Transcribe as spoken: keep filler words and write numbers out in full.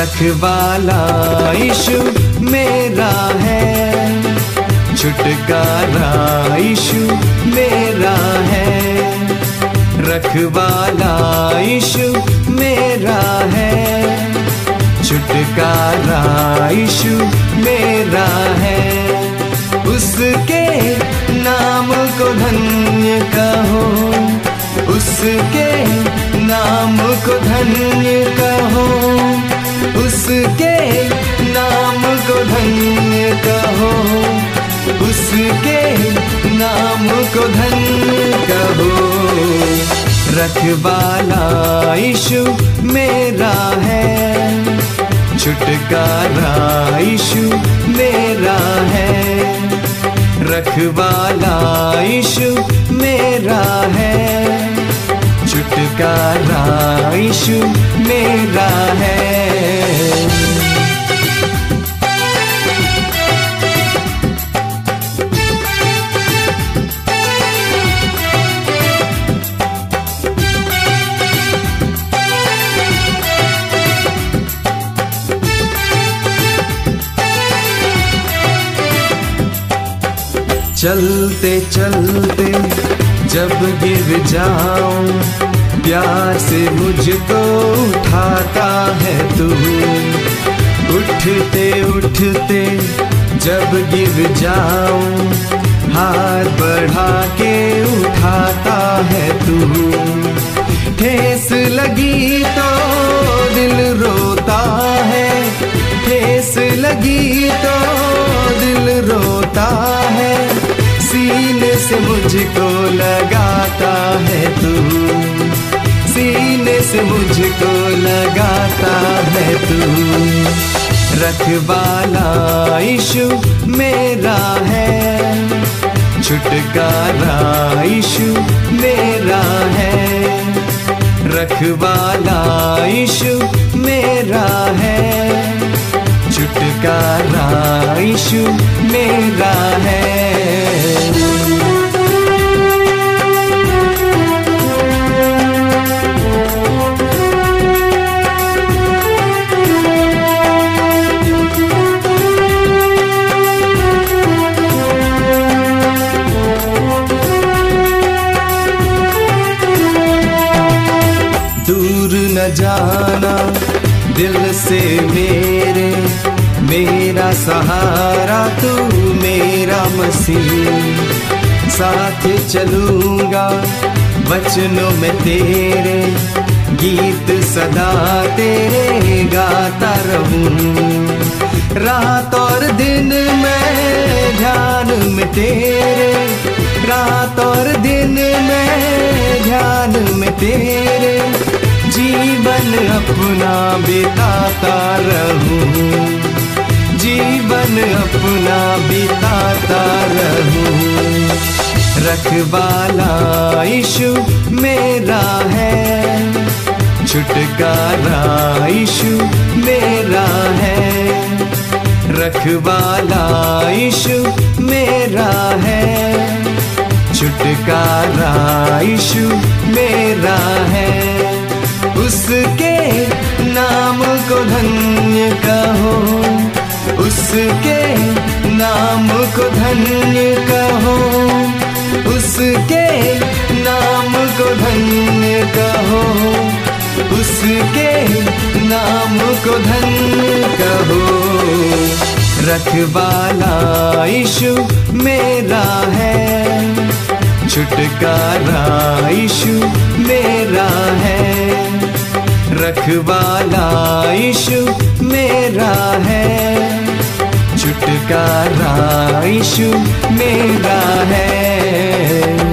रखवाला यीशु मेरा है, छुटकारा यीशु मेरा है। रखवाला यीशु मेरा है, छुटकारा यीशु मेरा है। उसके नाम को धन्य कहो, उसके नाम को धन्य कहो, उसके नाम को धन्य कहो, उसके नाम को धन्य कहो। रखवाला यीशु मेरा है, छुटकारा यीशु मेरा है। रखवाला यीशु मेरा है, छुटकारा यीशु मेरा है। चलते चलते जब गिर जाऊं, प्यार से मुझको उठाता है तू। उठते उठते जब गिर जाऊं, हाथ बढ़ा के उठाता है तू। ठेस लगी तो दिल रोता है, ठेस लगी तो दिल रोता है। सीने से मुझको लगाता है तू, सीने से मुझको लगाता है तू। रखवाला यीशु मेरा है, छुटकारा यीशु मेरा है। रखवाला यीशु मेरा है, छुटकारा यीशु मेरा है। दूर न जाना दिल से मेरे, मेरा सहारा तू मेरा मसीह। साथ चलूंगा वचनों में तेरे, गीत सदा तेरे गाता रहूं। रात और दिन में ध्यान में तेरे, रात और दिन में ध्यान में तेरे। जीवन अपना बिताता रहूं, जीवन अपना बिताता रहूं। रखवाला यीशु मेरा है, छुटकारा यीशु मेरा है। रखवाला यीशु मेरा है, छुटकारा यीशु मेरा है। उसके नाम को धन्य कहो, उसके नाम को धन्य कहो, उसके नाम को धन्य कहो, उसके नाम को धन्य कहो। रखवाला यीशु मेरा है, छुटकारा यीशु मेरा है। रखवाला यीशु मेरा है, छुटकारा यीशु मेरा है।